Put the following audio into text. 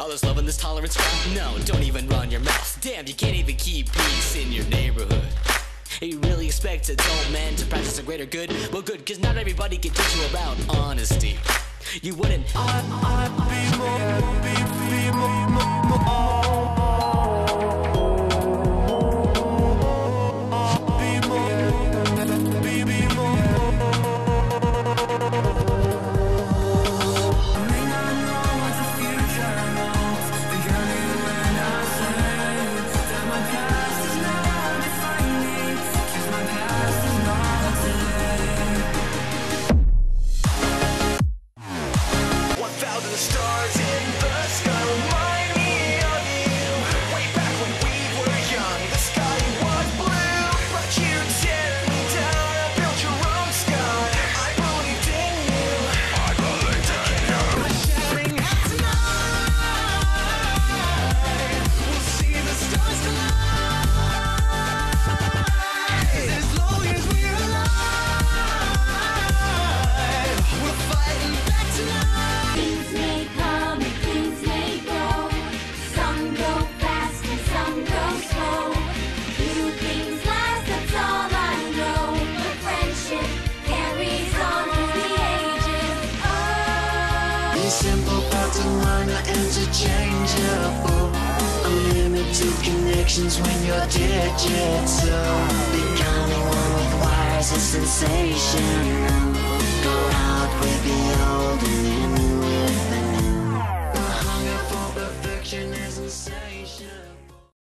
this love and this tolerance crap? No, don't even run your mouth. Damn, you can't even keep peace in your neighborhood. You really expect adult men to practice a greater good? Well, good, cause not everybody can teach you about honesty. You wouldn't stars in the sky remind me of you. Way back when we were young, the sky was blue, but you tear me down and built your own sky. I believed in you. I believed in you. We're sharing out tonight. We'll see the stars collide. As long as we're alive, we're fighting back tonight. Things may come and things may go. Some go fast and some go slow. Few things last, that's all I know. But friendship carries on through the ages. Oh, These simple parts of mine are interchangeable. Unlimited connections when you're digital. Becoming one with wires is sensational. Go out with the old and in with the new. The hunger for perfection is insatiable.